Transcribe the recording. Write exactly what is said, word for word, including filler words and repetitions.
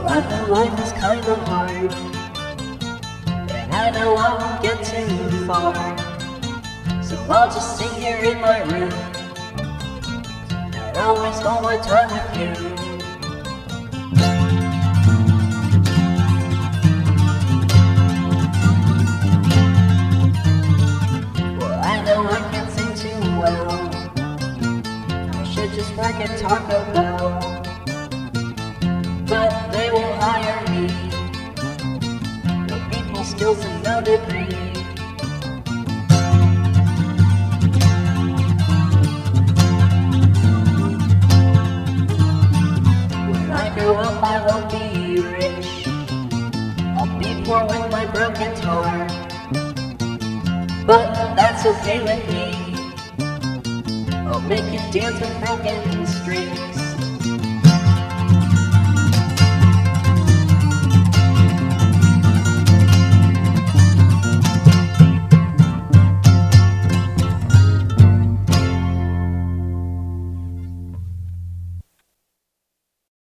I know life is kinda hard, and I know I won't get too far, so I'll just sit here in my room and I'll waste all my time with you. Well, I know I can't sing too well, I should just work and talk about, but they won't hire me. No people skills and no degree. When I grow up I won't be rich, I'll be poor with my broken guitar, but that's okay with me. I'll make you dance with broken strings.